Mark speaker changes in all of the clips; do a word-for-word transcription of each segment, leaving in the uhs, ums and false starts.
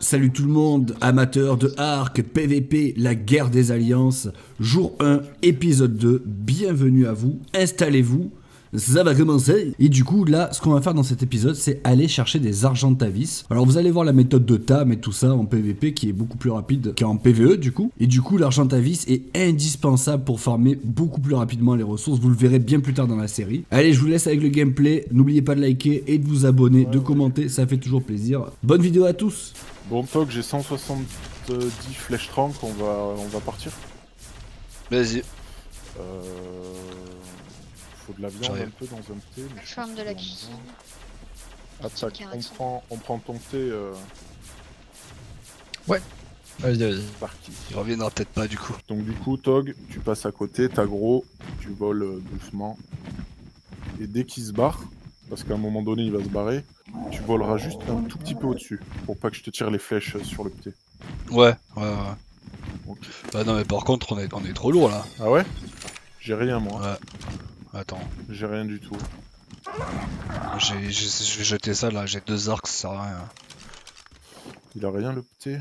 Speaker 1: Salut tout le monde, amateurs de Ark, P V P, la guerre des alliances, jour un, épisode deux, bienvenue à vous, installez-vous, ça va commencer. Et du coup là, ce qu'on va faire dans cet épisode, c'est aller chercher des Argentavis. Alors vous allez voir la méthode de Tam et tout ça en P V P qui est beaucoup plus rapide qu'en P V E du coup. Et du coup l'Argentavis est indispensable pour farmer beaucoup plus rapidement les ressources, vous le verrez bien plus tard dans la série. Allez, je vous laisse avec le gameplay, n'oubliez pas de liker et de vous abonner, de commenter, ça fait toujours plaisir. Bonne vidéo à tous.
Speaker 2: Bon, Pog, j'ai cent soixante-dix flèches trank, on va, on va partir.
Speaker 3: Vas-y.
Speaker 2: Euh... Faut de la viande un peu dans un thé. Mais je
Speaker 4: Forme de la
Speaker 2: pense
Speaker 4: cuisine.
Speaker 2: qu'on en a. Attaque, on prend, on prend ton thé. Euh...
Speaker 3: Ouais. Vas-y, vas-y.
Speaker 2: Parti.
Speaker 3: Il reviendra peut-être pas du coup.
Speaker 2: Donc du coup, Tog, tu passes à côté, t'aggro, tu voles euh, doucement. Et dès qu'il se barre, parce qu'à un moment donné il va se barrer, tu voleras juste un tout petit peu au-dessus, pour pas que je te tire les flèches sur le thé.
Speaker 3: Ouais, ouais, ouais.
Speaker 2: Okay.
Speaker 3: Bah non mais par contre on est, on est trop lourd là.
Speaker 2: Ah ouais? J'ai rien moi.
Speaker 3: Ouais. Attends.
Speaker 2: J'ai rien du tout.
Speaker 3: J'ai, je vais jeter ça là, j'ai deux arcs, ça sert à rien.
Speaker 2: Il a rien le thé.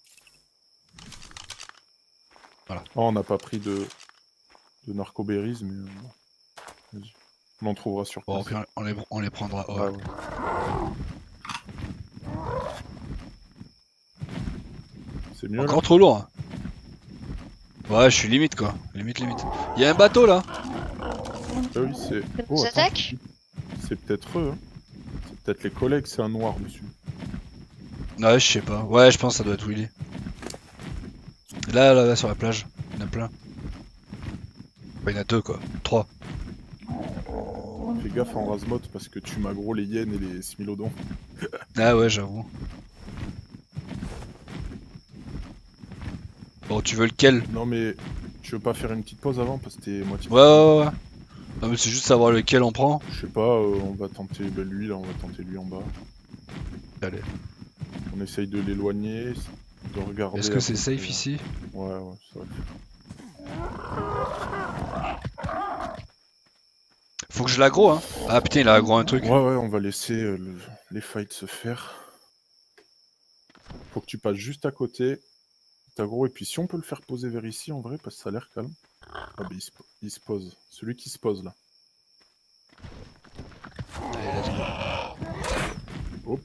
Speaker 3: Voilà.
Speaker 2: Oh, on n'a pas pris de, de narcoberries, mais euh, vas-y. On en trouvera sur place.
Speaker 3: Bon, on les, on les prendra. Ouais.
Speaker 2: Ah, ouais. C'est mieux.
Speaker 3: Encore
Speaker 2: là
Speaker 3: trop lourd. Ouais, je suis limite quoi. Limite, limite. Il y a un bateau là.
Speaker 2: Ah oui, c'est.
Speaker 4: Vous
Speaker 2: Oh, attends.
Speaker 4: attaque
Speaker 2: C'est peut-être eux. Hein. C'est peut-être les collègues, c'est un noir dessus.
Speaker 3: Ouais, je sais pas. Ouais, je pense que ça doit être Willy. Là, là, là, sur la plage. Il y en a plein. Bah, il y en a deux quoi. Trois.
Speaker 2: Fais gaffe en Razmot parce que tu m'as gros les hyènes et les smilodons.
Speaker 3: Ah ouais, j'avoue. Bon, tu veux lequel?
Speaker 2: Non, mais tu veux pas faire une petite pause avant parce que t'es moitié.
Speaker 3: Ouais, ouais, ouais. Non, mais c'est juste savoir lequel on prend.
Speaker 2: Je sais pas, euh, on va tenter ben, lui là, on va tenter lui en bas.
Speaker 3: Allez.
Speaker 2: On essaye de l'éloigner, de regarder.
Speaker 3: Est-ce que c'est safe ici?
Speaker 2: Ouais, ouais, ça va le faire.
Speaker 3: Faut que je l'aggro, hein. Ah putain, il a aggro un truc.
Speaker 2: Ouais, ouais, on va laisser euh, le... les fights se faire. Faut que tu passes juste à côté. T'aggro, et puis si on peut le faire poser vers ici en vrai, parce que ça a l'air calme. Ah bah il se... il se pose. Celui qui se pose là.
Speaker 3: Allez, let's go.
Speaker 2: Hop.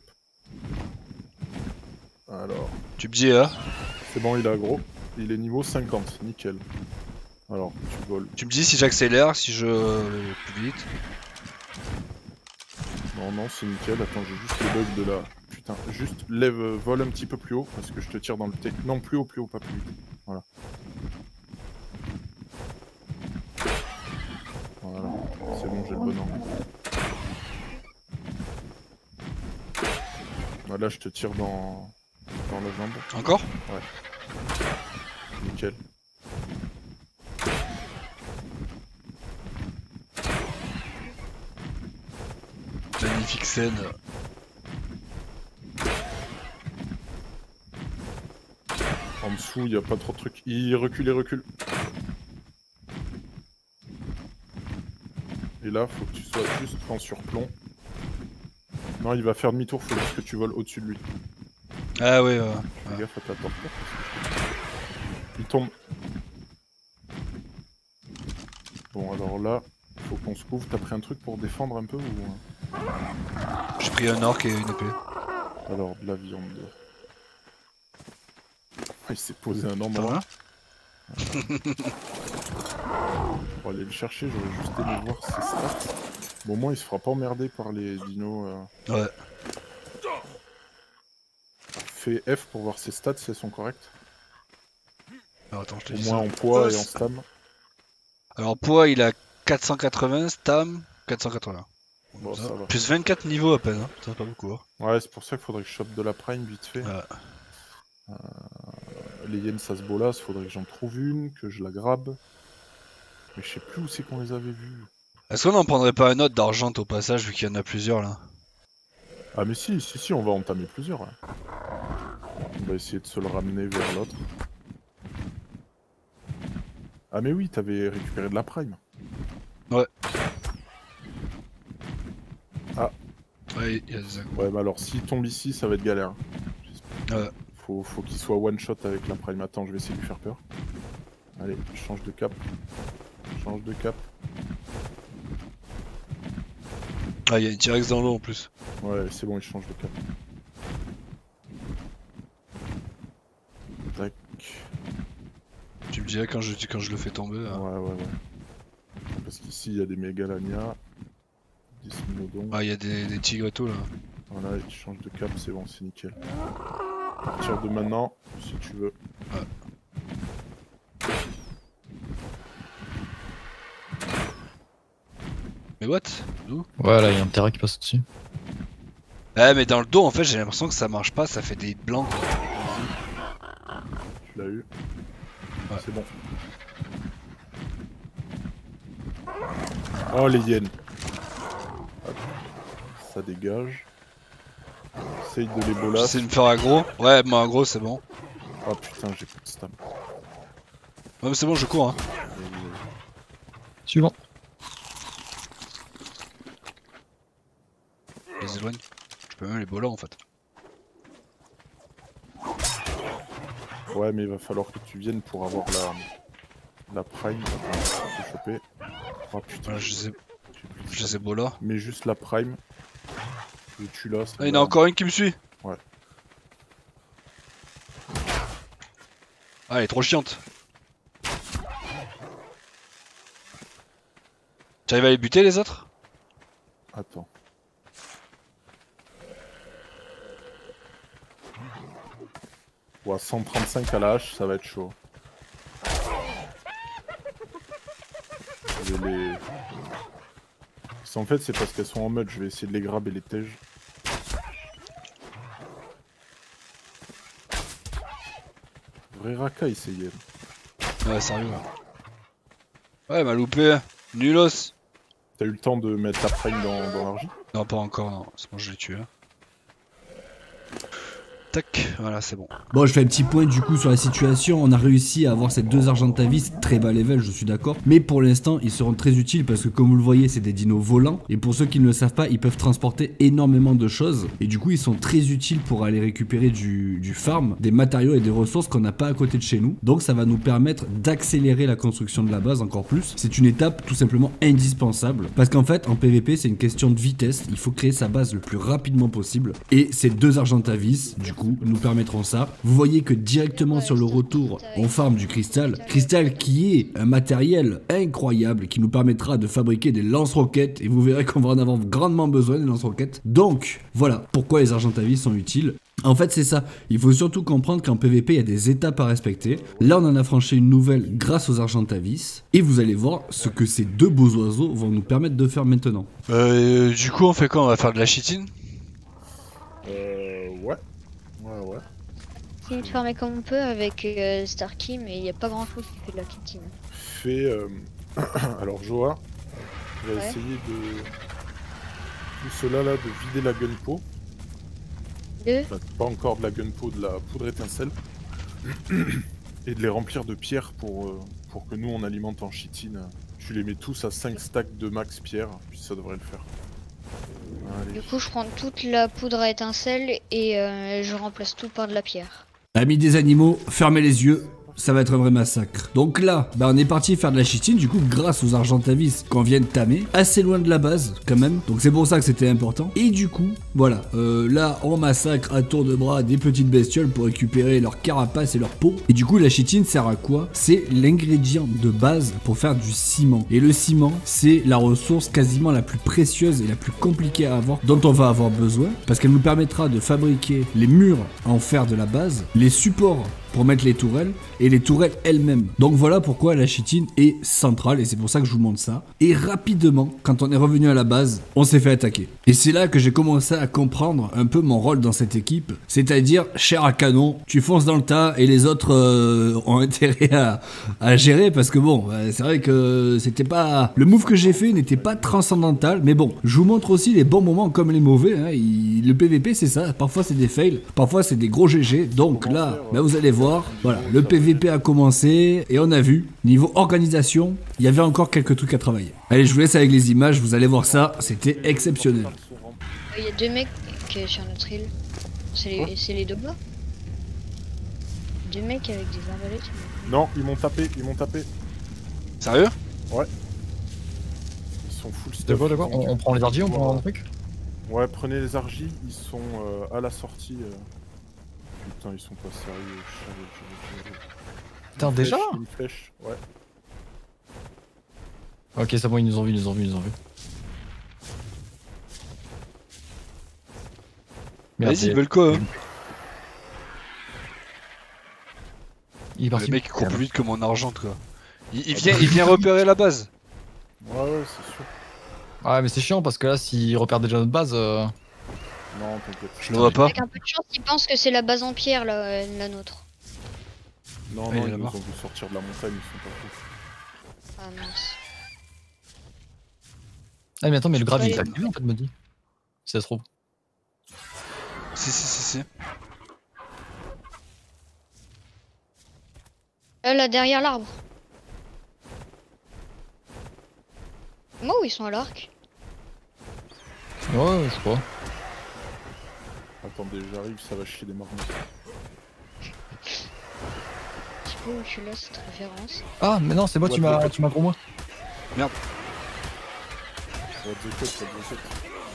Speaker 2: Alors.
Speaker 3: Tu me dis, hein.
Speaker 2: C'est bon, il est aggro. Il est niveau cinquante, nickel. Alors, tu voles.
Speaker 3: Tu me dis si j'accélère, si je vais plus vite.
Speaker 2: Non, non, c'est nickel. Attends, j'ai juste le bug de la... Putain, juste lève, euh, vole un petit peu plus haut, parce que je te tire dans le tech. Non, plus haut, plus haut, pas plus vite. Voilà. Voilà. C'est bon, j'ai le bon angle. Voilà, je te tire dans... dans la jambe.
Speaker 3: Encore?
Speaker 2: Ouais. Nickel.
Speaker 3: Magnifique scène.
Speaker 2: En dessous, il n'y a pas trop de trucs. Il recule, il recule. Et là, faut que tu sois juste en surplomb. Non, il va faire demi-tour, faut juste que tu voles au-dessus de lui.
Speaker 3: Ah ouais, ouais.
Speaker 2: Fais
Speaker 3: ouais.
Speaker 2: gaffe à ta porte. Il tombe. Bon, alors là, faut qu'on se couvre. T'as pris un truc pour défendre un peu ou...
Speaker 3: J'ai pris un orc et une épée.
Speaker 2: Alors, de la viande. Il s'est posé un
Speaker 3: Ça
Speaker 2: endroit.
Speaker 3: va?
Speaker 2: Pour aller le chercher, j'aurais juste aimé voir ses stats. Bon, au moins, il se fera pas emmerder par les dinos. Euh...
Speaker 3: Ouais.
Speaker 2: Fais F pour voir ses stats si elles sont correctes.
Speaker 3: Alors attends, je te
Speaker 2: Au
Speaker 3: dis
Speaker 2: moins
Speaker 3: ça.
Speaker 2: en poids et en stam.
Speaker 3: Alors poids, il a quatre cent quatre-vingts, stam quatre cent quatre-vingts.
Speaker 2: Bon, ça va.
Speaker 3: Plus vingt-quatre niveaux à peine, hein. Putain, c'est pas beaucoup. Hein.
Speaker 2: Ouais, c'est pour ça qu'il faudrait que je chope de la prime vite fait.
Speaker 3: Ouais.
Speaker 2: Euh, les hyènes, ça se bolasse, faudrait que j'en trouve une, que je la grabe. Mais je sais plus où c'est qu'on les avait vus.
Speaker 3: Est-ce qu'on en prendrait pas un autre d'argent au passage, vu qu'il y en a plusieurs là?
Speaker 2: Ah mais si, si, si, on va entamer plusieurs. Ouais. On va essayer de se le ramener vers l'autre. Ah mais oui, t'avais récupéré de la prime.
Speaker 3: Ouais.
Speaker 2: Ah.
Speaker 3: Ouais, il y a des...
Speaker 2: Ouais, bah alors s'il tombe ici, ça va être galère.
Speaker 3: Ouais.
Speaker 2: Faut, faut qu'il soit one shot avec la prime. Attends, je vais essayer de lui faire peur. Allez, change de cap. Change de cap.
Speaker 3: Ah, il y a une T-Rex dans l'eau en plus.
Speaker 2: Ouais, c'est bon, il change de cap. Tac.
Speaker 3: Tu me dirais quand je, quand je le fais tomber. Là.
Speaker 2: Ouais, ouais, ouais. Parce qu'ici, il y a des mégalania. Des Smilodons.
Speaker 3: Ah, il y a des, des tigres et tout là.
Speaker 2: Voilà, il change de cap, c'est bon, c'est nickel. À partir de maintenant, si tu veux.
Speaker 3: Ouais. Mais what? D'où?
Speaker 4: Ouais, là, il y a un terrain qui passe au-dessus.
Speaker 3: Ouais, mais dans le dos, en fait, j'ai l'impression que ça marche pas, ça fait des blancs.
Speaker 2: Tu l'as eu.
Speaker 3: Ouais.
Speaker 2: C'est bon. Oh, les hyènes. Hop. Ça dégage. Essaye de les bolasses.
Speaker 3: J'essaie de me faire aggro. Ouais, moi aggro, c'est bon.
Speaker 2: Oh putain, j'ai plus de stam.
Speaker 3: Ouais, mais c'est bon, je cours. Hein.
Speaker 4: Suivant.
Speaker 3: Je les éloigne. Je peux même les bolas en fait.
Speaker 2: Ouais, mais il va falloir que tu viennes pour avoir la, la prime. Attends, je vais te choper. Oh putain,
Speaker 3: Voilà, je les ai,
Speaker 2: j'ai plus de
Speaker 3: je les
Speaker 2: stam.
Speaker 3: ai bolas.
Speaker 2: Mais juste la prime. Je tue là.
Speaker 3: Ah, il y en a encore une qui me suit.
Speaker 2: Ouais.
Speaker 3: Ah, elle est trop chiante. T'arrives à les buter les autres?
Speaker 2: Attends. Ouais, cent trente-cinq à la hache, ça va être chaud. Je vais les... En fait, c'est parce qu'elles sont en mode, je vais essayer de les grab et les tège. Vrai racaille, c'est Yen.
Speaker 3: Ouais, sérieux. Ouais, m'a loupé. Nulos.
Speaker 2: T'as eu le temps de mettre la prime dans, dans l'argile?
Speaker 3: Non, pas encore, non. C'est bon, je l'ai tué. Tac, voilà, c'est bon.
Speaker 1: Bon, je fais un petit point du coup sur la situation. On a réussi à avoir ces deux Argentavis, très bas level, je suis d'accord. Mais pour l'instant, ils seront très utiles parce que comme vous le voyez, c'est des dinos volants. Et pour ceux qui ne le savent pas, ils peuvent transporter énormément de choses. Et du coup, ils sont très utiles pour aller récupérer du, du farm, des matériaux et des ressources qu'on n'a pas à côté de chez nous. Donc ça va nous permettre d'accélérer la construction de la base encore plus. C'est une étape tout simplement indispensable. Parce qu'en fait, en P V P, c'est une question de vitesse. Il faut créer sa base le plus rapidement possible. Et ces deux Argentavis, du coup, nous permettront ça. Vous voyez que directement sur le retour, on farm du cristal. Cristal qui est un matériel incroyable qui nous permettra de fabriquer des lance-roquettes et vous verrez qu'on va en avoir grandement besoin des lance-roquettes. Donc, voilà pourquoi les Argentavis sont utiles. En fait, c'est ça. Il faut surtout comprendre qu'en P V P, il y a des étapes à respecter. Là, on en a franchi une nouvelle grâce aux Argentavis. Et vous allez voir ce que ces deux beaux oiseaux vont nous permettre de faire maintenant.
Speaker 3: Euh, du coup, on fait quoi? On va faire de la chitine?
Speaker 2: Euh... Ouais. Ouais, ouais.
Speaker 5: Essayez de farmer comme on peut avec euh, Starkey, mais il n'y a pas grand chose qui fait de la kitine.
Speaker 2: Fais... Euh... Alors, Joa, je vais
Speaker 5: Ouais.
Speaker 2: essayer de... Tout cela là, de vider la gunpo.
Speaker 5: Deux.
Speaker 2: Enfin, pas encore de la gunpo, de la poudre étincelle. Et de les remplir de pierres pour, euh, pour que nous on alimente en chitine. Tu les mets tous à cinq stacks de max pierre, puis ça devrait le faire. Allez.
Speaker 5: Du coup, je prends toute la poudre à étincelles et euh, je remplace tout par de la pierre.
Speaker 1: Amis des animaux, fermez les yeux. Ça va être un vrai massacre. Donc là, bah on est parti faire de la chitine, du coup, grâce aux Argentavis qu'on vient de tamer, assez loin de la base, quand même. Donc c'est pour ça que c'était important. Et du coup, voilà, euh, là, on massacre à tour de bras des petites bestioles pour récupérer leur carapace et leur peau. Et du coup, la chitine sert à quoi? C'est l'ingrédient de base pour faire du ciment. Et le ciment, c'est la ressource quasiment la plus précieuse et la plus compliquée à avoir, dont on va avoir besoin, parce qu'elle nous permettra de fabriquer les murs en fer de la base, les supports pour mettre les tourelles et les tourelles elles-mêmes. Donc voilà pourquoi la chitine est centrale et c'est pour ça que je vous montre ça. Et rapidement, quand on est revenu à la base, on s'est fait attaquer. Et c'est là que j'ai commencé à comprendre un peu mon rôle dans cette équipe, c'est-à-dire chair à canon, tu fonces dans le tas et les autres euh, ont intérêt à, à gérer parce que bon, euh, c'est vrai que c'était pas... Le move que j'ai fait n'était pas transcendantal, mais bon, je vous montre aussi les bons moments comme les mauvais. Hein. Il... Le P V P c'est ça, parfois c'est des fails, parfois c'est des gros G G, donc là, bah, vous allez voir. Voilà, le P V P a commencé et on a vu, niveau organisation, il y avait encore quelques trucs à travailler. Allez, je vous laisse avec les images, vous allez voir ça, c'était exceptionnel.
Speaker 5: Il y a deux mecs qui sont sur notre île. C'est les, c'est les deux bas. deux mecs avec des arbalètes.
Speaker 2: Non, ils m'ont tapé, ils m'ont tapé.
Speaker 3: Sérieux?
Speaker 2: Ils sont full stuff.
Speaker 4: D'accord, d'accord. On, on prend les argils, on prend un truc.
Speaker 2: Ouais, prenez les argils, ils sont euh, à la sortie. euh. Putain, ils sont pas sérieux. je- je- je- je-
Speaker 4: Putain,
Speaker 2: Une
Speaker 4: déjà
Speaker 2: flèche, Une flèche, ouais.
Speaker 4: Ok, c'est bon, ils nous ont vu, ils nous ont vu, ils nous ont vu. Merde,
Speaker 3: Vas-y,
Speaker 4: il-
Speaker 3: ils veulent quoi hein?
Speaker 4: il est parti.
Speaker 3: Le mec il court plus vite que mon argent quoi. Il, il vient, il vient repérer la base.
Speaker 2: Ouais, ouais, c'est sûr.
Speaker 4: Ouais, mais c'est chiant parce que là, s'ils repèrent déjà notre base. Euh...
Speaker 2: Non, t'inquiète.
Speaker 3: Je le vois pas.
Speaker 5: Avec un peu de chance, ils pensent que c'est la base en pierre, là, euh, la nôtre.
Speaker 2: Non,
Speaker 3: Ouais, il
Speaker 2: non,
Speaker 3: est
Speaker 2: ils nous
Speaker 3: là-bas.
Speaker 2: ont vu sortir de la montagne, ils sont pas fous.
Speaker 5: Ah mince.
Speaker 4: Ah, mais attends, mais le gravier il est
Speaker 5: Ouais.
Speaker 4: activé en fait, me dit. Si ça se trouve.
Speaker 3: Si, si, si, si.
Speaker 5: Euh, là, derrière l'arbre. Moi où ils sont à l'arc?
Speaker 4: Ouais, ouais, je crois.
Speaker 2: Attendez, j'arrive, ça va chier des marmottes.
Speaker 5: Je sais pas où tu l'as cette référence.
Speaker 4: Ah, mais non, c'est moi, tu
Speaker 2: What the
Speaker 4: m'as
Speaker 2: fuck.
Speaker 4: tu m'as pour moi.
Speaker 2: What the fuck, what the fuck.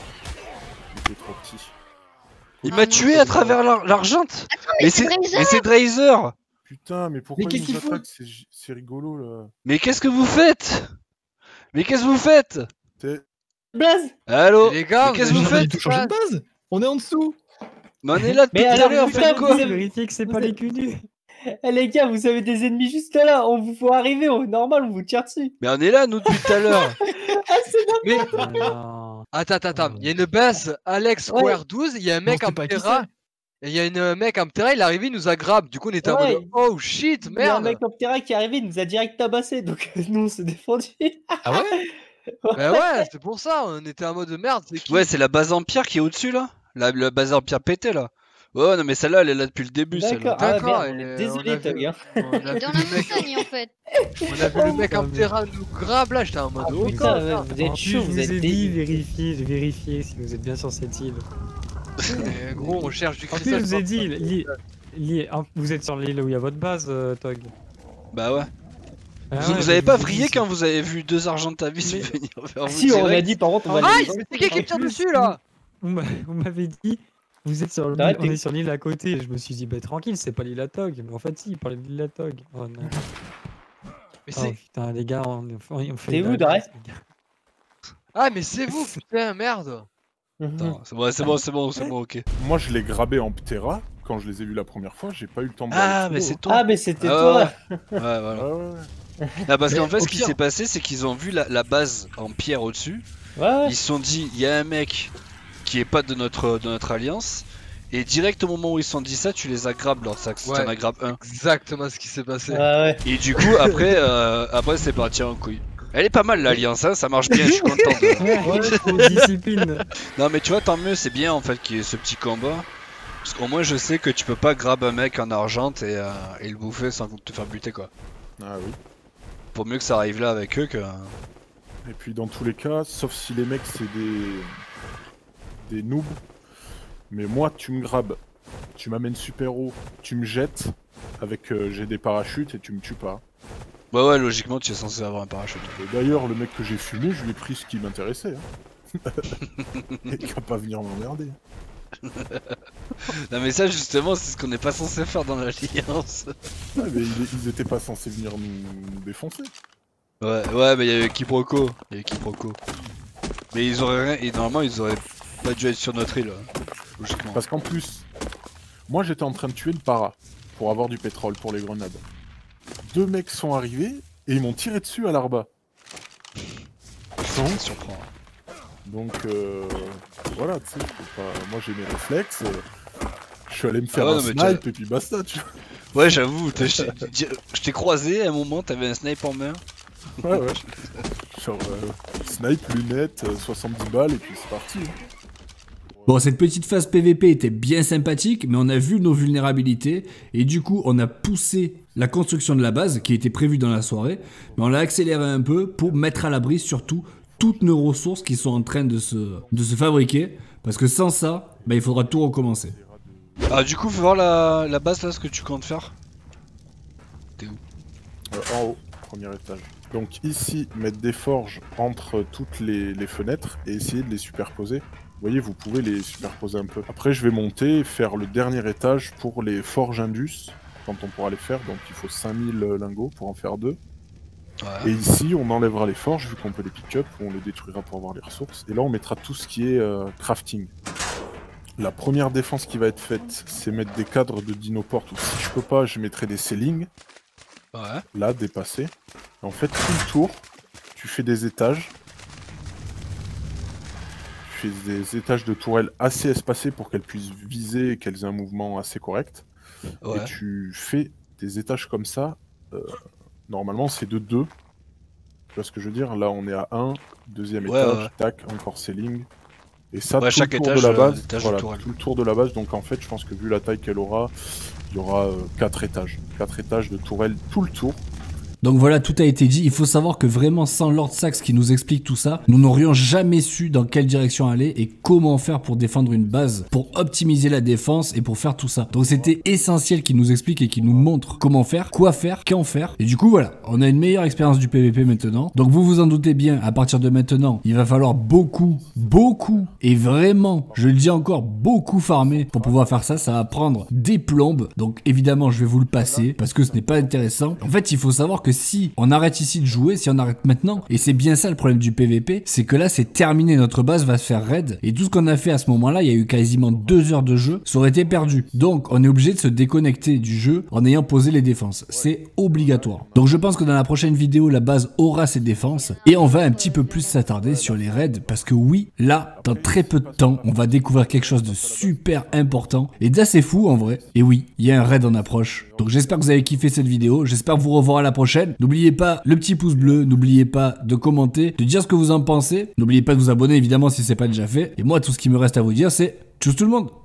Speaker 2: Il était trop petit.
Speaker 3: Il
Speaker 5: Ah
Speaker 3: m'a
Speaker 5: non,
Speaker 3: tué
Speaker 2: c'est
Speaker 3: à
Speaker 2: vrai.
Speaker 3: travers l'ar- l'argente.
Speaker 5: mais
Speaker 3: Mais
Speaker 5: c'est
Speaker 3: c'est
Speaker 5: Drazer.
Speaker 3: mais c'est Drazer.
Speaker 2: Putain, mais pourquoi
Speaker 4: Mais
Speaker 2: ils
Speaker 4: qu'est-ce
Speaker 2: nous
Speaker 4: qu'il fout
Speaker 2: attaquent? C'est gi- C'est rigolo là.
Speaker 3: Mais qu'est-ce que vous faites? Mais qu'est-ce que vous faites?
Speaker 2: T'es-
Speaker 6: Blaze.
Speaker 3: Allô?
Speaker 7: Les gars,
Speaker 3: Mais qu'est-ce que vous
Speaker 4: On a
Speaker 3: faites?
Speaker 4: tout changé de base. On est en dessous.
Speaker 3: Mais on est là depuis
Speaker 6: Mais
Speaker 3: tout à
Speaker 6: alors,
Speaker 3: l'heure,
Speaker 6: putain,
Speaker 3: faites quoi?
Speaker 6: vous avez-
Speaker 7: vérifier que c'est
Speaker 6: vous
Speaker 7: pas
Speaker 6: avez-
Speaker 7: les cul nus.
Speaker 6: Eh les gars, vous avez des ennemis juste là, on vous faut arriver, on... normal, on vous tire dessus.
Speaker 3: Mais on est là nous depuis tout à l'heure.
Speaker 6: Ah, c'est
Speaker 7: Mais Ah non. attends, attends, attends. Il y a une base Alex
Speaker 6: Ouais.
Speaker 7: Square douze, il y a un
Speaker 4: Mais on
Speaker 7: mec
Speaker 4: sait
Speaker 7: en
Speaker 4: pas qui
Speaker 7: Ptera. Et il y a une un mec en Ptera, il est arrivé, il nous a grab. Du coup, on était en
Speaker 6: Ouais.
Speaker 7: mode oh shit,
Speaker 6: Il y a un
Speaker 7: merde.
Speaker 6: mec en terrain qui est arrivé, il nous a direct tabassé, donc nous on s'est défendu.
Speaker 4: Ah ouais.
Speaker 7: Bah ouais, c'est pour ça, on était en mode merde. C'est qui
Speaker 3: Ouais, c'est la base en pierre qui est au-dessus là. La, la base en pierre pétée là. Ouais, non mais celle-là elle est là depuis le début celle-là.
Speaker 6: D'accord, ah,
Speaker 7: D'accord,
Speaker 6: merde,
Speaker 7: et, euh,
Speaker 6: désolé
Speaker 7: on a vu-
Speaker 6: Tog. Hein.
Speaker 7: On a vu
Speaker 5: Dans la
Speaker 7: le mec,
Speaker 5: montagne en fait.
Speaker 7: on a vu le mec en Ptera nous grab là, j'étais en mode
Speaker 6: Ah,
Speaker 7: oh
Speaker 6: putain,
Speaker 7: god.
Speaker 6: ouais, vous êtes
Speaker 7: En
Speaker 6: chaud,
Speaker 7: plus,
Speaker 6: vous
Speaker 7: je
Speaker 6: êtes
Speaker 7: ai
Speaker 6: des-
Speaker 7: dit,
Speaker 8: Vérifiez, j'ai vérifié si vous êtes bien sur cette île.
Speaker 7: mais gros, on cherche du
Speaker 8: En plus,
Speaker 7: cristal.
Speaker 8: je vous ai dit, li- li- hein, vous êtes sur l'île où il y a votre base, euh, Tog.
Speaker 3: Bah ouais.
Speaker 8: Ah
Speaker 3: vous,
Speaker 8: ouais,
Speaker 3: vous
Speaker 8: je
Speaker 3: avez
Speaker 8: vous
Speaker 3: pas
Speaker 8: ai dit
Speaker 3: vrillé
Speaker 8: ça.
Speaker 3: quand vous avez vu deux Argentavis
Speaker 8: Mais-
Speaker 3: venir vers
Speaker 6: Ah,
Speaker 3: vous
Speaker 6: si, on a
Speaker 3: direct?
Speaker 6: dit par contre, on va
Speaker 7: Ah,
Speaker 6: les-
Speaker 7: c'est qui qui tire
Speaker 8: En plus,
Speaker 7: dessus là?
Speaker 8: Vous m'a- vous m'avez dit, vous êtes sur l'île,
Speaker 6: Arrête,
Speaker 8: on
Speaker 6: t'es-
Speaker 8: est sur l'île à côté. Je me suis dit, bah tranquille, c'est pas l'île à Tog. Mais en fait, si, il parlait de l'île à Tog. Oh non.
Speaker 7: Mais
Speaker 8: Oh
Speaker 7: c'est
Speaker 8: putain, les gars, on, on fait.
Speaker 6: T'es
Speaker 8: une
Speaker 6: où,
Speaker 8: bad
Speaker 6: Darek
Speaker 8: race, les gars.
Speaker 7: Ah, mais c'est vous, putain, merde.
Speaker 6: Mhm.
Speaker 3: Attends, c'est bon, c'est bon, c'est bon, c'est bon, ok.
Speaker 2: Moi, je l'ai grabé en Ptera. Quand je les ai vus la première fois, j'ai pas eu le temps de
Speaker 3: Ah,
Speaker 2: voir
Speaker 3: mais
Speaker 2: les
Speaker 3: c'est
Speaker 2: photos.
Speaker 3: toi.
Speaker 6: Ah, mais c'était
Speaker 3: Ah,
Speaker 6: toi.
Speaker 3: Ouais, voilà.
Speaker 2: Ouais, ouais, ouais.
Speaker 3: Ah, parce
Speaker 4: Mais
Speaker 3: qu'en fait,
Speaker 4: au
Speaker 3: ce qui
Speaker 4: pire-
Speaker 3: s'est passé, c'est qu'ils ont vu la, la base en pierre au-dessus.
Speaker 6: Ouais, ouais.
Speaker 3: Ils se sont dit, il y a un mec qui est pas de notre, de notre alliance. Et direct au moment où ils se sont dit ça, tu les as grab, leur sax.
Speaker 7: Ouais.
Speaker 3: Tu en as grab un.
Speaker 7: Exactement ce qui s'est passé.
Speaker 6: Ouais, ouais.
Speaker 3: Et du coup, après, euh, après c'est parti en couille. Elle est pas mal l'alliance, hein, ça marche bien, je suis content. de-
Speaker 8: Ouais, c'est discipline.
Speaker 3: Non, mais tu vois, tant mieux, c'est bien en fait qu'il y ait ce petit combat. Parce qu'au moins, je sais que tu peux pas grab un mec en argent et, euh, et le bouffer sans te faire buter quoi.
Speaker 2: Ah oui.
Speaker 3: Pour mieux que ça arrive là avec eux que.
Speaker 2: Et puis dans tous les cas, sauf si les mecs c'est des des noobs, mais moi tu me grabes, tu m'amènes super haut, tu me jettes avec euh, j'ai des parachutes et tu me tues pas.
Speaker 3: Ouais, ouais, logiquement, tu es censé avoir un parachute.
Speaker 2: Et d'ailleurs le mec que j'ai fumé, je lui ai pris ce qui m'intéressait. Hein. Et qu'il va pas venir m'emmerder.
Speaker 3: Non, mais ça, justement, c'est ce qu'on n'est pas censé faire dans l'alliance.
Speaker 2: Ouais, mais ils, ils étaient pas censés venir nous, nous défoncer.
Speaker 3: Ouais, ouais, mais il y a eu quiproquo. Il y a eu quiproquo. Mais ils auraient rien. Et normalement, ils auraient pas dû être sur notre île, hein, logiquement.
Speaker 2: Parce qu'en plus, moi j'étais en train de tuer le para pour avoir du pétrole pour les grenades. Deux mecs sont arrivés et ils m'ont tiré dessus à l'arba.
Speaker 3: Ça me surprend.
Speaker 2: Donc euh, voilà, tu sais, je peux pas... moi j'ai mes réflexes, euh, je suis allé me faire
Speaker 3: Ah ouais,
Speaker 2: un
Speaker 3: non, mais tu as-
Speaker 2: snipe et puis basta, tu vois.
Speaker 3: Ouais, j'avoue, t'as- je t'ai- je t'ai croisé à un moment, t'avais un snipe en main.
Speaker 2: Ouais, ouais. Genre, euh, snipe, lunettes, euh, soixante-dix balles et puis c'est parti. hein.
Speaker 1: Bon, cette petite phase P V P était bien sympathique, mais on a vu nos vulnérabilités, et du coup, on a poussé la construction de la base, qui était prévue dans la soirée, mais on l'a accéléré un peu pour mettre à l'abri, surtout, toutes nos ressources qui sont en train de se, de se fabriquer, parce que sans ça, bah, il faudra tout recommencer.
Speaker 3: Ah, du coup, faut voir la, la base là, ce que tu comptes faire.
Speaker 2: Euh, en haut, premier étage. Donc ici, mettre des forges entre toutes les, les fenêtres et essayer de les superposer. Vous voyez, vous pouvez les superposer un peu. Après, je vais monter et faire le dernier étage pour les forges Indus, quand on pourra les faire. Donc il faut cinq mille lingots pour en faire deux.
Speaker 3: Ouais.
Speaker 2: Et ici, on enlèvera les forges, vu qu'on peut les pick-up, ou on les détruira pour avoir les ressources. Et là, on mettra tout ce qui est euh, crafting. La première défense qui va être faite, c'est mettre des cadres de dinoportes, ou si je peux pas, je mettrai des ceilings.
Speaker 3: Ouais.
Speaker 2: Là, dépassés. En fait, tout le tour, tu fais des étages. Tu fais des étages de tourelles assez espacés pour qu'elles puissent viser et qu'elles aient un mouvement assez correct.
Speaker 3: Ouais.
Speaker 2: Et tu fais des étages comme ça. Euh, normalement, c'est de deux. Tu vois ce que je veux dire? Là, on est à un, deuxième
Speaker 3: Ouais,
Speaker 2: étage,
Speaker 3: ouais.
Speaker 2: tac, encore ceiling. Et ça,
Speaker 3: Ouais,
Speaker 2: tout
Speaker 3: chaque
Speaker 2: le tour
Speaker 3: étage,
Speaker 2: de la
Speaker 3: euh,
Speaker 2: base,
Speaker 3: étage de
Speaker 2: voilà,
Speaker 3: tourelle.
Speaker 2: tout le tour de la base. Donc en fait, je pense que vu la taille qu'elle aura, il y aura euh, quatre étages. quatre étages de tourelle tout le tour.
Speaker 1: Donc voilà, tout a été dit. Il faut savoir que vraiment, sans Lord Sax qui nous explique tout ça, nous n'aurions jamais su dans quelle direction aller et comment faire pour défendre une base, pour optimiser la défense et pour faire tout ça. Donc c'était essentiel qu'il nous explique et qu'il nous montre comment faire, quoi faire, quand faire. Et du coup, voilà, on a une meilleure expérience du P V P maintenant. Donc vous vous en doutez bien, à partir de maintenant, il va falloir beaucoup, beaucoup, et vraiment, je le dis encore, beaucoup farmer pour pouvoir faire ça. Ça va prendre des plombes. Donc évidemment, je vais vous le passer parce que ce n'est pas intéressant. En fait, il faut savoir que si on arrête ici de jouer, si on arrête maintenant, et c'est bien ça le problème du P V P, c'est que là c'est terminé, notre base va se faire raid, et tout ce qu'on a fait à ce moment-là, il y a eu quasiment deux heures de jeu, ça aurait été perdu. Donc on est obligé de se déconnecter du jeu en ayant posé les défenses, c'est obligatoire. Donc je pense que dans la prochaine vidéo, la base aura ses défenses, et on va un petit peu plus s'attarder sur les raids, parce que oui, là, dans très peu de temps, on va découvrir quelque chose de super important, et d'assez fou en vrai. Et oui, il y a un raid en approche. Donc j'espère que vous avez kiffé cette vidéo, j'espère vous revoir à la prochaine. N'oubliez pas le petit pouce bleu, n'oubliez pas de commenter, de dire ce que vous en pensez. N'oubliez pas de vous abonner évidemment si c'est pas déjà fait. Et moi tout ce qui me reste à vous dire c'est tchuss tout le monde.